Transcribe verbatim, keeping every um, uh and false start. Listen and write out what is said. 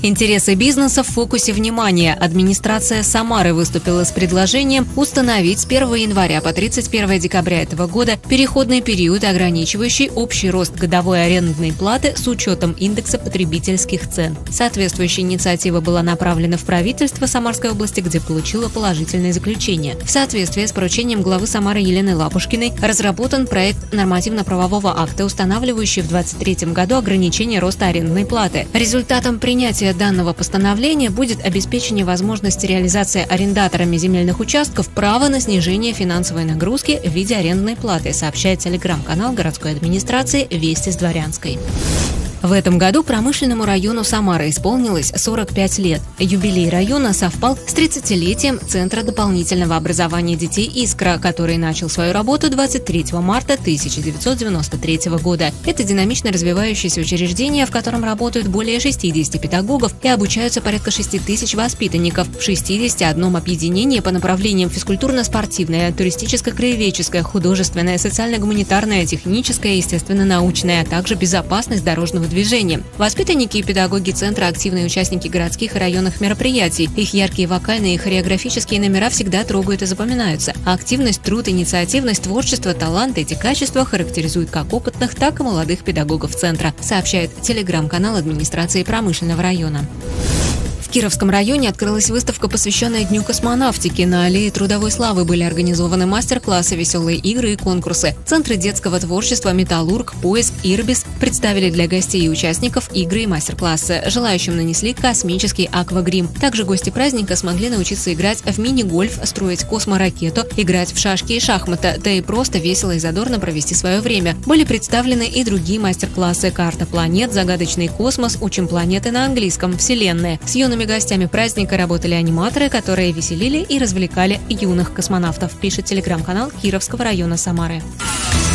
Интересы бизнеса в фокусе внимания. Администрация Самары выступила с предложением установить с первого января по тридцать первое декабря этого года переходный период, ограничивающий общий рост годовой арендной платы с учетом индекса потребительских цен. Соответствующая инициатива была направлена в правительство Самарской области, где получила положительное заключение. В соответствии с поручением главы Самары Елены Лапушкиной разработан проект нормативно-правового акта, устанавливающий в две тысячи двадцать третьем году ограничение роста арендной платы. Результатом принятия данного постановления будет обеспечение возможности реализации арендаторами земельных участков права на снижение финансовой нагрузки в виде арендной платы, сообщает телеграм-канал городской администрации «Вести с Дворянской». В этом году промышленному району Самары исполнилось сорок пять лет. Юбилей района совпал с тридцатилетием Центра дополнительного образования детей «Искра», который начал свою работу двадцать третьего марта тысяча девятьсот девяносто третьего года. Это динамично развивающееся учреждение, в котором работают более шестидесяти педагогов и обучаются порядка шести тысяч воспитанников в шестидесяти одном объединении по направлениям физкультурно-спортивное, туристическо-краеведческое, художественное, социально-гуманитарное, техническое, естественно-научное, а также безопасность дорожного движения. Воспитанники и педагоги центра – активные участники городских и районных мероприятий. Их яркие вокальные и хореографические номера всегда трогают и запоминаются. А активность, труд, инициативность, творчество, талант – эти качества характеризуют как опытных, так и молодых педагогов центра, сообщает телеграм-канал администрации промышленного района. В Кировском районе открылась выставка, посвященная Дню космонавтики. На аллее Трудовой славы были организованы мастер-классы, веселые игры и конкурсы. Центры детского творчества «Металлург», «Поиск», «Ирбис» представили для гостей и участников игры и мастер-классы. Желающим нанесли космический аквагрим. Также гости праздника смогли научиться играть в мини-гольф, строить косморакету, играть в шашки и шахматы, да и просто весело и задорно провести свое время. Были представлены и другие мастер-классы: карта планет, загадочный космос, учим планеты на английском, вселенная. С юными гостями праздника работали аниматоры, которые веселили и развлекали юных космонавтов, пишет телеграм-канал Кировского района Самары.